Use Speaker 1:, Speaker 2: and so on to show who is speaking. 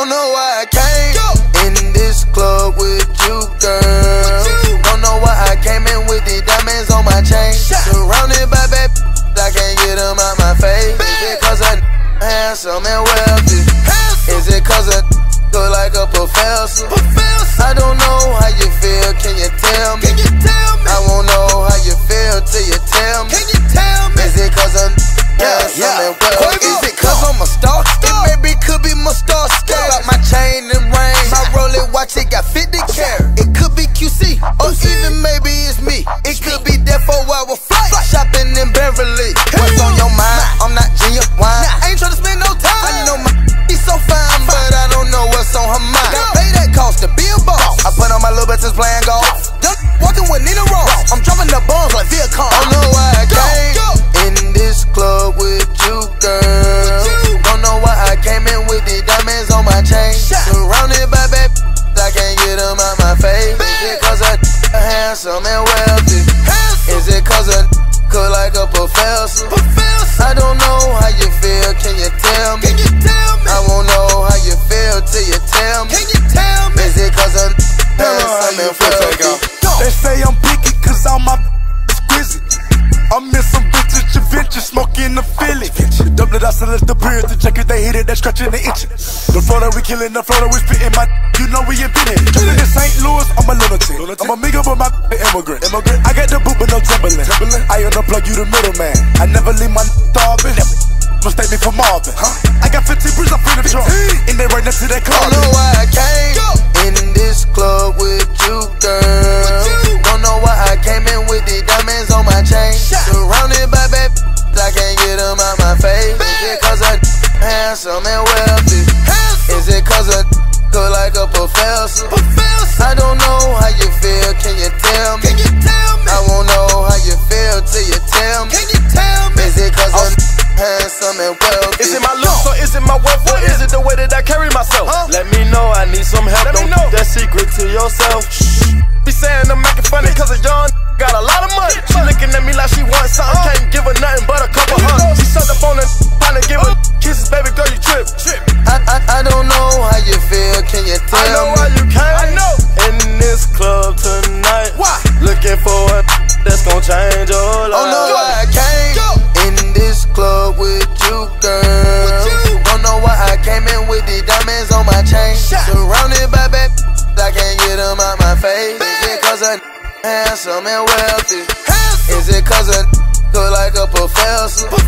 Speaker 1: Don't know why I came in this club with you, girl. Don't know why I came in with the diamonds on my chain. Surrounded by bad I can't get them out my face. Is it cause I'm handsome and wealthy? Is it cause I look like a professor? I don't know how you feel, can you tell me? I won't know how you feel till you tell me. Is it cause I'm handsome and wealthy? Is it cause I'm a star? It maybe could be my star scale. Like my chain and ring, my Rolex watch, it got 50 carat. It could be QC, or even maybe it's me. It could be there for a while with flight. Shopping in Beverly. What's on your mind? I'm not Ginger Wine. I ain't tryna spend no time. I know my be so fine, but I don't know what's on her mind. Pay that cost to be a boss. I put on my little bitches playing golf. Walking with Nina Ross. I'm dropping the bombs like Viacom. Don't know why I came in this club with you, girl. Don't know why I came in with the diamonds on my chain. Surrounded by bad I can't get them out my face. Is it cause I'm handsome and wealthy? Is it cause I cook like a professor? I don't know how you feel, can you tell me? I won't know how you feel till you tell me. Is it cause I'm handsome and wealthy?
Speaker 2: They say I'm picky cause all my exquisite. I'm in some vintage adventure, smoking the Philly. Double it, I select the period to check if they hit it, they scratching the itching. The flow that we killing, the flow that we spitting, my you know we invented. Living in St. Louis, I'm a lunatic. I'm a Migos but my immigrant. I got the boot but no Timberland. I unplug you the middleman. I never leave my starving. Mistake me for Marvin. I got 15 bricks up in the trunk, and they right next to that car.
Speaker 1: Don't know why I came in this club with you, girl. Don't know why I came in with the diamonds on my chain. Surrounded by bad I can't get them out my face. Is it cause I'm handsome and wealthy? Is it cause I look like a professor? I don't know how you feel, can you tell me? I won't know how you feel till you tell me. Is it cause I'm handsome and wealthy?
Speaker 3: Is it my looks or is it my wealth or is it the way that I carry myself? Let me know, I need some help. Don't keep that secret to yourself. Be saying I'm making funny cause a young got a lot of money. She looking at me like she wants something. Can't give her nothing but a couple hugs. She sucked up on her trying to give her kisses. Baby girl, you trip.
Speaker 1: I don't know how you feel, can you tell me?
Speaker 3: I know why you came. I know. In this club tonight. Why? Looking for a that's gon' change your life.
Speaker 1: Don't know why I came in this club with you, girl. Don't know why I came in with the diamonds on my chain. Surrounded by bad I can't get them out my face. Is it cause I'm handsome and wealthy? Is it cause I look like a professor?